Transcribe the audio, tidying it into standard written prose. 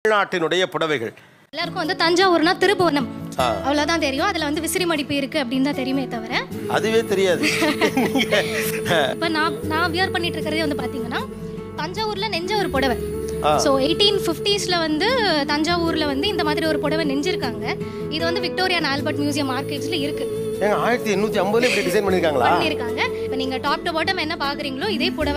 தமிழ்நாட்டினுடைய புடவைகள் எல்லாருக்கும் வந்து தஞ்சாவூர்னா திருப்புவனம் அவ்வளவுதான் தெரியும். அதுல வந்து விசிறி மடிப்பு இருக்கு அப்படின்னு தான் தெரியுமே தவிர அதுவே தெரியாது. இப்ப நான் வியர் பண்ணிட்டு இருக்கிறதே வந்து பாத்தீங்கன்னா தஞ்சாவூர்ல நெஞ்ச ஒரு புடவை. ஸோ 1850s வந்து தஞ்சாவூர்ல வந்து இந்த மாதிரி ஒரு புடவை நெஞ்சிருக்காங்க. இது வந்து விக்டோரியா அண்ட் ஆல்பர்ட் மியூசியம் ஆர்கைவ்ஸ்ல இருக்கு. 1850 இப்படி டிசைன் பண்ணிருக்காங்களா? பண்ணிருக்காங்க. இப்போ நீங்க டாப் டு பாட்டம் என்ன பாக்குறீங்களோ இதே புடவை